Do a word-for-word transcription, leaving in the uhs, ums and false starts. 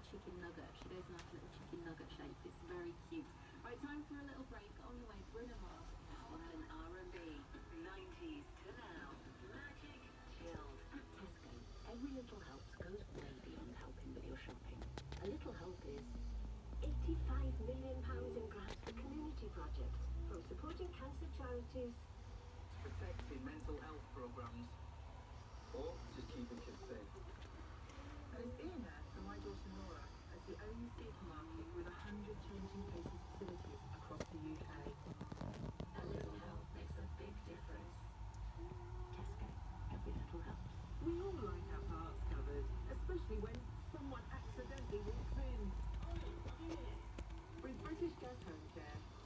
chicken nugget. She does a nice little chicken nugget shape. It's very cute. Right, time for a little break. On the way, Bruno Mars. Modern R and B, nineties to now. Magic chilled. At Tesco, every little helps goes way beyond helping with your shopping. A little help is eighty-five million pounds in grants for community projects, from supporting cancer charities, protecting mental health programmes, or just keeping kids safe. And it's been there for my daughter Nora as the only supermarket with one hundred changing places facilities across the U K. a little help makes a big difference. Tesco, every little helps. We all like our parts covered, especially when someone accidentally walks in. With British Gas Home Care,